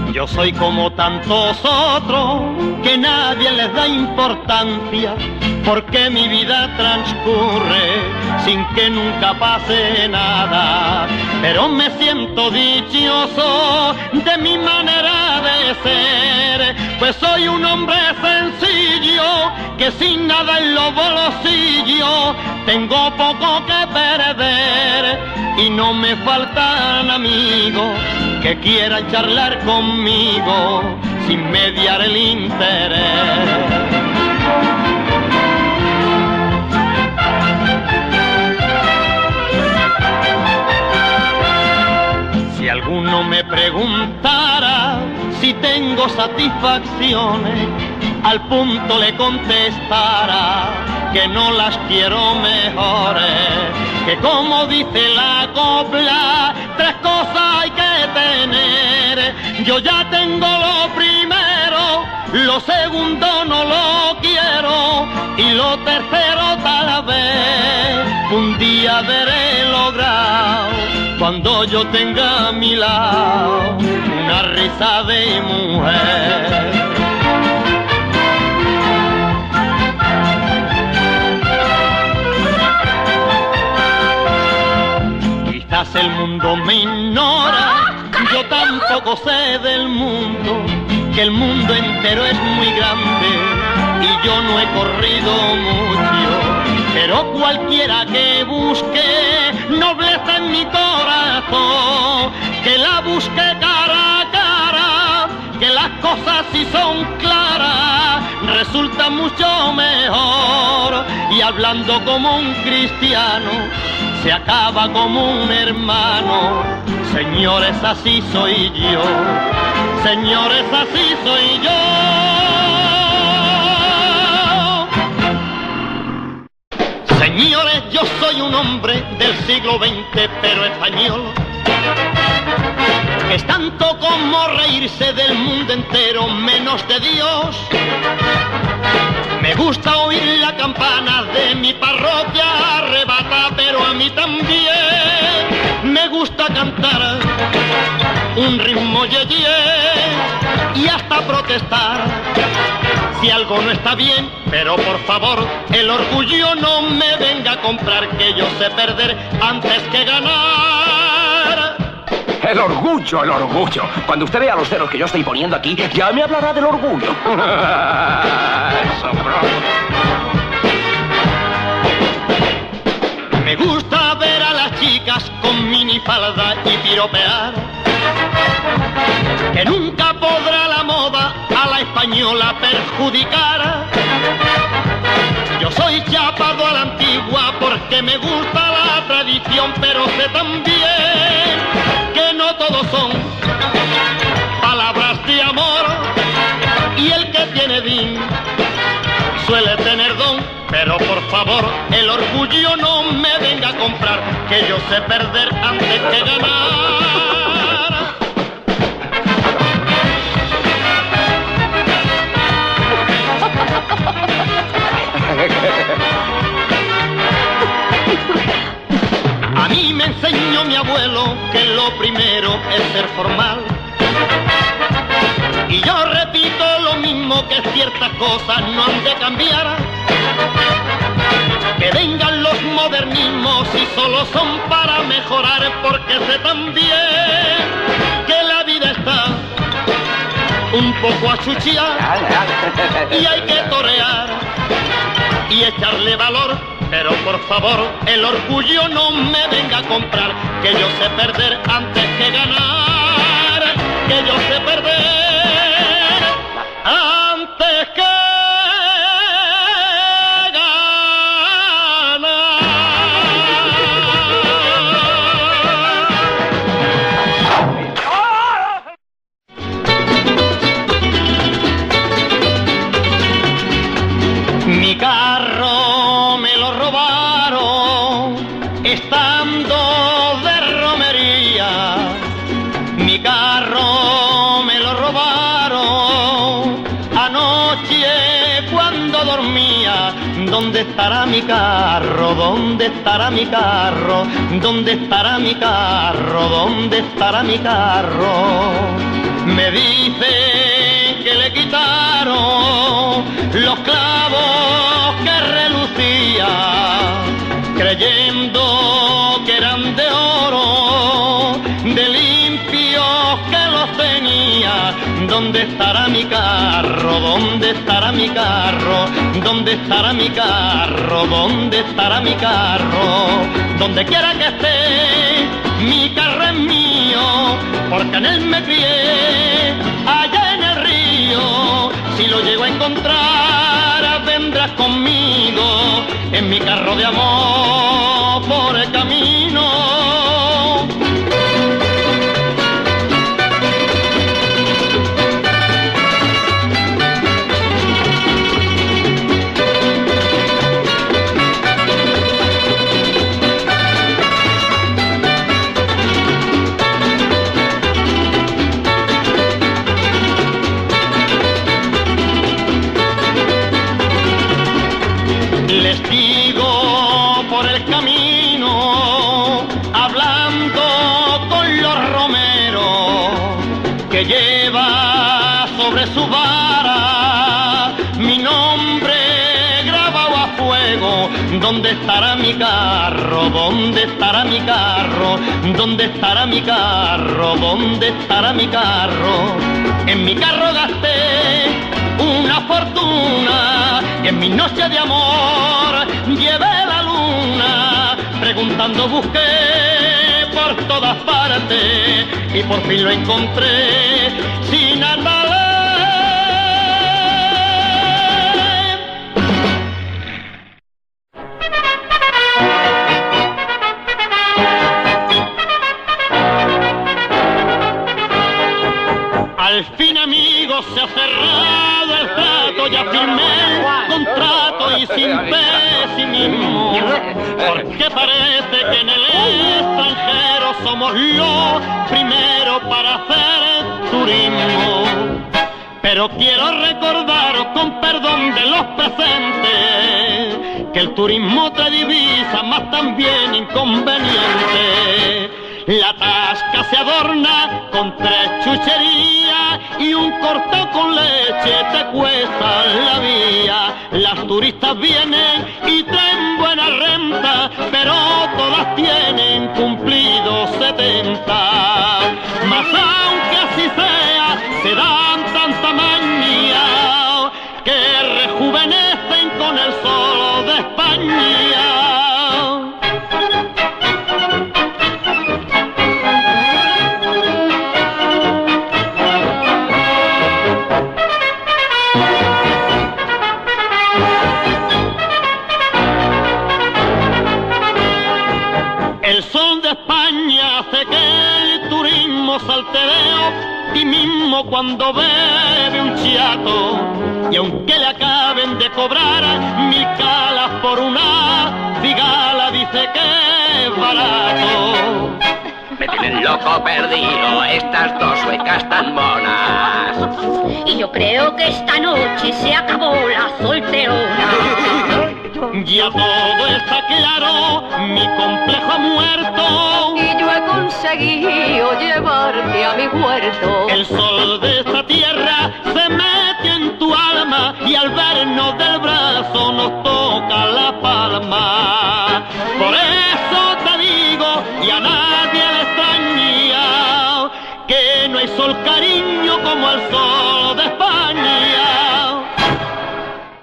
Yo soy como tantos otros que nadie les da importancia, porque mi vida transcurre sin que nunca pase nada. Pero me siento dichoso de mi manera de ser, pues soy un hombre sencillo que sin nada en los bolsillos tengo poco que perder, y no me faltan amigos que quieran charlar conmigo sin mediar el interés. Si alguno me preguntara si tengo satisfacciones, al punto le contestara que no las quiero mejores, que como dice la copla, tres cosas hay que tener. Yo ya tengo lo primero, lo segundo no lo quiero, y lo tercero tal vez un día veré logrado, cuando yo tenga a mi lado una risa de mujer. Quizás el mundo me ignora, yo tampoco sé del mundo, que el mundo entero es muy grande y yo no he corrido mucho. Pero cualquiera que busque nobleza en mi corazón, que la busque cara a cara, que las cosas si son claras resulta mucho mejor, y hablando como un cristiano se acaba como un hermano. Señores, así soy yo, señores, así soy yo. Señores, yo soy un hombre del siglo XX, pero español. Es tanto como reírse del mundo entero, menos de Dios. Me gusta oír la campana de mi parroquia arrebata, pero a mí también me gusta cantar un ritmo yeye y hasta protestar si algo no está bien. Pero por favor, el orgullo no me venga a comprar, que yo sé perder antes que ganar. El orgullo, el orgullo. Cuando usted vea los ceros que yo estoy poniendo aquí, ya me hablará del orgullo. Eso, me gusta ver a las chicas con minifalda y piropear, que nunca podrá la moda a la española perjudicar. Yo soy chapado a la antigua porque me gusta la tradición, pero sé también que no todos son palabras de amor, y el que tiene din suele tener don. Pero por favor, el orgullo no me venga a comprar, que yo sé perder antes que ganar. A mí me enseñó mi abuelo que lo primero es ser formal, y yo repito lo mismo, que ciertas cosas no han de cambiar. Que vengan los modernismos y solo son para mejorar, porque sé también que la vida está un poco achuchada y hay que torear y echarle valor. Pero por favor, el orgullo no me venga a comprar, que yo sé perder antes que ganar, que yo sé perder antes que ganar. Mi carro me lo robaron estando de romería. Mi carro me lo robaron anoche cuando dormía. ¿Dónde estará mi carro? ¿Dónde estará mi carro? ¿Dónde estará mi carro? ¿Dónde estará mi carro? Me dijo los clavos que relucían, creyendo que eran de oro, de limpios que los tenía. ¿Dónde estará mi carro? ¿Dónde estará mi carro? ¿Dónde estará mi carro? ¿Dónde estará mi carro? Donde quiera que esté, mi carro es mío, porque en él me crié, allá en el río. Si lo llego a encontrar, vendrás conmigo, en mi carro de amor por el camino. Les digo por el camino, hablando con los romeros, que lleva sobre su vara mi nombre grabado a fuego. ¿Dónde estará mi carro? ¿Dónde estará mi carro? ¿Dónde estará mi carro? ¿Dónde estará mi carro? En mi carro gasté una fortuna y en mi noche de amor llevé la luna. Preguntando busqué por todas partes y por fin lo encontré sin andar. Al fin, amigos, se ha cerrado el trato, ya firmé el contrato y sin pesimismo, porque parece que en el extranjero somos los primeros para hacer turismo. Pero quiero recordaros con perdón de los presentes que el turismo trae divisas más también inconvenientes. La tasca se adorna con 3 chucherías y un corto con leche te cuesta la vía. Las turistas vienen y traen buena renta, pero todas tienen cumplidos 70. Mas aunque así sea, se dan tanta manía que rejuvenecen con el sol de España. El sol de España hace que el turismo saltere optimismo cuando bebe un chiato, y aunque le acaben de cobrar 1000 calas por una cigala, dice que es barato. Me tienen loco perdido estas 2 suecas tan monas. Y yo creo que esta noche se acabó la solterona. Ya todo está claro, mi complejo ha muerto y yo he conseguido llevarte a mi huerto. El sol de esta tierra se mete en tu alma y al vernos del brazo nos toca la palma. Por eso te digo, y a nadie le extraña, que no hay sol cariño como el sol